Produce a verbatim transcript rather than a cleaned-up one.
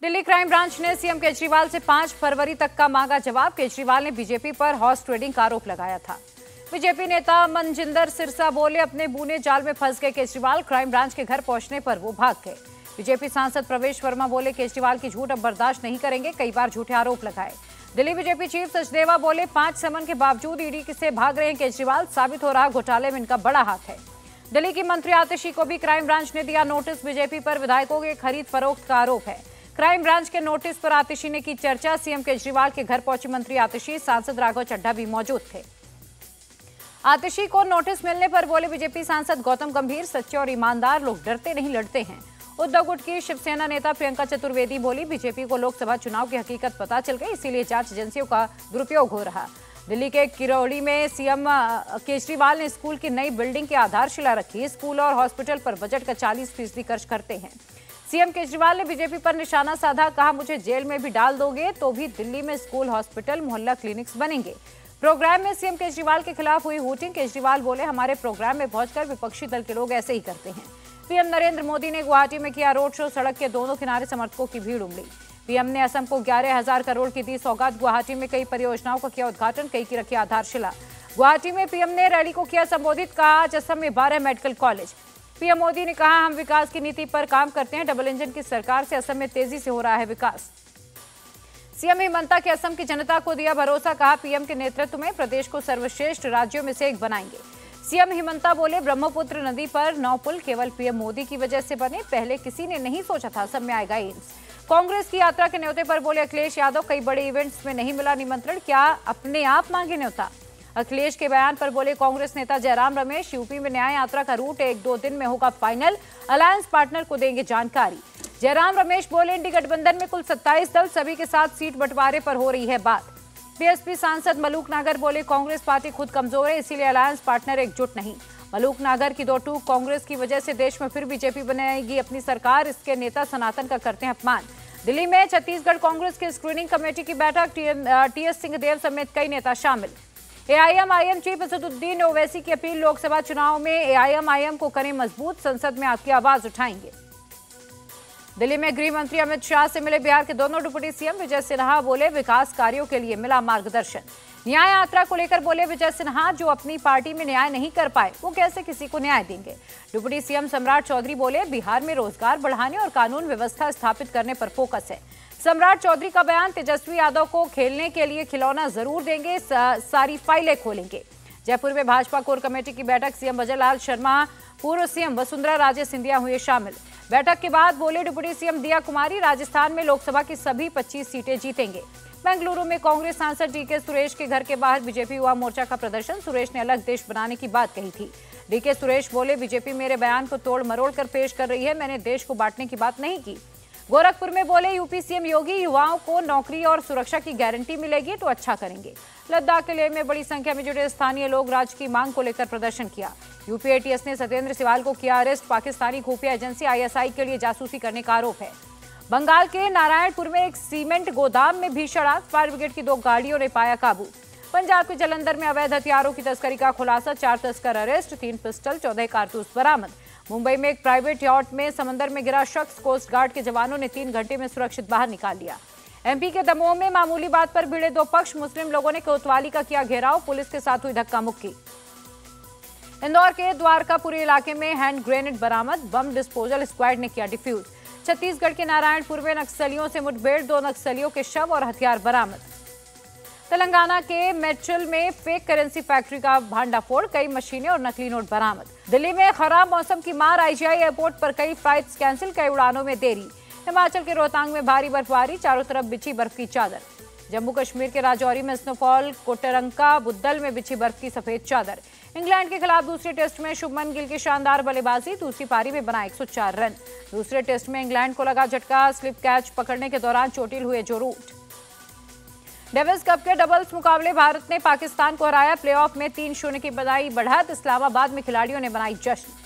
Delhi crime branch ने CM Kejriwal से पांच फरवरी तक का मांगा जवाब। केजरीवाल ने बीजेपी पर हॉर्स ट्रेडिंग का आरोप लगाया था। बीजेपी नेता मनजिंदर सिरसा बोले, अपने बूने जाल में फंस गए केजरीवाल, क्राइम ब्रांच के घर पहुंचने पर वो भाग गए। बीजेपी सांसद प्रवेश वर्मा बोले, केजरीवाल की झूठ अब बर्दाश्त नहीं करेंगे, कई बार झूठे आरोप लगाए। दिल्ली बीजेपी चीफ सचदेवा बोले, पांच समन के बावजूद ईडी से भाग रहे हैं केजरीवाल, साबित हो रहा घोटाले में इनका बड़ा हाथ है। दिल्ली की मंत्री आतिशी को भी क्राइम ब्रांच ने दिया नोटिस। बीजेपी पर विधायकों के खरीद फरोख्त का आरोप है। क्राइम ब्रांच के नोटिस पर आतिशी ने की चर्चा। सीएम केजरीवाल के घर पहुंची मंत्री आतिशी, सांसद राघव चड्ढा भी मौजूद थे। आतिशी को नोटिस मिलने पर बोले बीजेपी सांसद गौतम गंभीर, सच्चे और ईमानदार लोग डरते नहीं लड़ते हैं। उद्धव गुट की शिवसेना नेता प्रियंका चतुर्वेदी बोली, बीजेपी को लोकसभा चुनाव की हकीकत पता चल गई, इसीलिए जांच एजेंसियों का दुरुपयोग हो रहा। दिल्ली के किरोड़ी में सीएम केजरीवाल ने स्कूल की नई बिल्डिंग की आधारशिला रखी। स्कूल और हॉस्पिटल पर बजट का चालीस फीसदी खर्च करते हैं। सीएम केजरीवाल ने बीजेपी पर निशाना साधा, कहा मुझे जेल में भी डाल दोगे तो भी दिल्ली में स्कूल, हॉस्पिटल, मोहल्ला क्लिनिक्स बनेंगे। प्रोग्राम में सीएम केजरीवाल के खिलाफ हुई हूटिंग। केजरीवाल बोले, हमारे प्रोग्राम में पहुंचकर विपक्षी दल के लोग ऐसे ही करते हैं। पीएम नरेंद्र मोदी ने गुवाहाटी में किया रोड शो। सड़क के दोनों किनारे समर्थकों की भीड़ उमड़ी। पीएम ने असम को ग्यारह हजार करोड़ की दी सौगात। गुवाहाटी में कई परियोजनाओं का किया उद्घाटन, कई की रखी आधारशिला। गुवाहाटी में पीएम ने रैली को किया संबोधित, कहा आज असम में बारह मेडिकल कॉलेज। पीएम मोदी ने कहा, हम विकास की नीति पर काम करते हैं, डबल इंजन की सरकार से असम में तेजी से हो रहा है विकास। सीएम हिमंता के असम की जनता को दिया भरोसा, कहा पीएम के नेतृत्व में प्रदेश को सर्वश्रेष्ठ राज्यों में से एक बनाएंगे। सीएम हिमंता बोले, ब्रह्मपुत्र नदी पर नौ पुल केवल पीएम मोदी की वजह से बने, पहले किसी ने नहीं सोचा था असम में आएगा एम्स। कांग्रेस की यात्रा के न्योते पर बोले अखिलेश यादव, कई बड़े इवेंट्स में नहीं मिला निमंत्रण, क्या अपने आप मांगे न्योता। अखिलेश के बयान पर बोले कांग्रेस नेता जयराम रमेश, यूपी में न्याय यात्रा का रूट एक दो दिन में होगा फाइनल, अलायंस पार्टनर को देंगे जानकारी। जयराम रमेश बोले, इंडी गठबंधन में कुल सत्ताईस दल, सभी के साथ सीट बंटवारे पर हो रही है बात। बीएसपी सांसद मलूक नागर बोले, कांग्रेस पार्टी खुद कमजोर है, इसीलिए अलायंस पार्टनर एकजुट नहीं। मलूक नागर की दो टूक, कांग्रेस की वजह से देश में फिर बीजेपी बनाएगी अपनी सरकार, इसके नेता सनातन का करते हैं अपमान। दिल्ली में छत्तीसगढ़ कांग्रेस की स्क्रीनिंग कमेटी की बैठक, टीएस सिंहदेव समेत कई नेता शामिल। एआईएमआईएम चीफ असदुद्दीन ओवैसी की अपील, लोकसभा चुनाव में एआईएमआईएम को करें मजबूत, संसद में आपकी आवाज उठाएंगे। दिल्ली में गृह मंत्री अमित शाह से मिले बिहार के दोनों डिप्टी सीएम। विजय सिन्हा बोले, विकास कार्यों के लिए मिला मार्गदर्शन। न्याय यात्रा को लेकर बोले विजय सिन्हा, जो अपनी पार्टी में न्याय नहीं कर पाए वो कैसे किसी को न्याय देंगे। डिप्टी सीएम सम्राट चौधरी बोले, बिहार में रोजगार बढ़ाने और कानून व्यवस्था स्थापित करने पर फोकस है। सम्राट चौधरी का बयान, तेजस्वी यादव को खेलने के लिए खिलौना जरूर देंगे, सा, सारी फाइलें खोलेंगे। जयपुर में भाजपा कोर कमेटी की बैठक, सीएम अजयलाल शर्मा, पूर्व सीएम वसुंधरा राजे सिंधिया हुए शामिल। बैठक के बाद बोले डिप्टी सीएम दिया कुमारी, राजस्थान में लोकसभा की सभी पच्चीस सीटें जीतेंगे। बेंगलुरु में कांग्रेस सांसद डीके सुरेश के घर के बाहर बीजेपी युवा मोर्चा का प्रदर्शन। सुरेश ने अलग देश बनाने की बात कही थी। डीके सुरेश बोले, बीजेपी मेरे बयान को तोड़ मरोड़ कर पेश कर रही है, मैंने देश को बांटने की बात नहीं की। गोरखपुर में बोले यूपी सीएम योगी, युवाओं को नौकरी और सुरक्षा की गारंटी मिलेगी तो अच्छा करेंगे। लद्दाख के लेह में बड़ी संख्या में जुटे स्थानीय लोग राज्य की मांग को लेकर प्रदर्शन किया। यूपी एटीएस ने सत्येंद्र सिवाल को किया अरेस्ट। पाकिस्तानी खुफिया एजेंसी आईएसआई के लिए जासूसी करने का आरोप है। बंगाल के नारायणपुर में एक सीमेंट गोदाम में भीषण आग, फायर ब्रिगेड की दो गाड़ियों ने पाया काबू। पंजाब के जलंधर में अवैध हथियारों की तस्करी का खुलासा, चार तस्कर अरेस्ट, तीन पिस्टल, चौदह कारतूस बरामद। मुंबई में एक प्राइवेट यॉट में समंदर में गिरा शख्स, कोस्ट गार्ड के जवानों ने तीन घंटे में सुरक्षित बाहर निकाल लिया। एमपी के दमोह में मामूली बात पर भिड़े दो पक्ष, मुस्लिम लोगों ने कोतवाली का किया घेराव, पुलिस के साथ हुई धक्का मुक्की। इंदौर के द्वारकापुरी इलाके में हैंड ग्रेनेड बरामद, बम डिस्पोजल स्क्वाड ने किया डिफ्यूज। छत्तीसगढ़ के नारायणपुर में नक्सलियों से मुठभेड़, दो नक्सलियों के शव और हथियार बरामद। तेलंगाना के मेट्रिल में फेक करेंसी फैक्ट्री का भांडाफोड़, कई मशीनें और नकली नोट बरामद। दिल्ली में खराब मौसम की मार, आईजीआई एयरपोर्ट पर कई फ्लाइट्स कैंसिल, कई उड़ानों में देरी। हिमाचल के रोहतांग में भारी बर्फबारी, चारों तरफ बिछी बर्फ की चादर। जम्मू कश्मीर के राजौरी में स्नोफॉल, कोटरंका बुद्दल में बिछी बर्फ की सफेद चादर। इंग्लैंड के खिलाफ दूसरे टेस्ट में शुभमन गिल की शानदार बल्लेबाजी, दूसरी पारी में बना एक सौ चार रन। दूसरे टेस्ट में इंग्लैंड को लगा झटका, स्लिप कैच पकड़ने के दौरान चोटिल हुए जो रूट। डेविस कप के डबल्स मुकाबले, भारत ने पाकिस्तान को हराया, प्लेऑफ में तीन शून्य की बनाई बढ़त। इस्लामाबाद में खिलाड़ियों ने बनाई जश्न।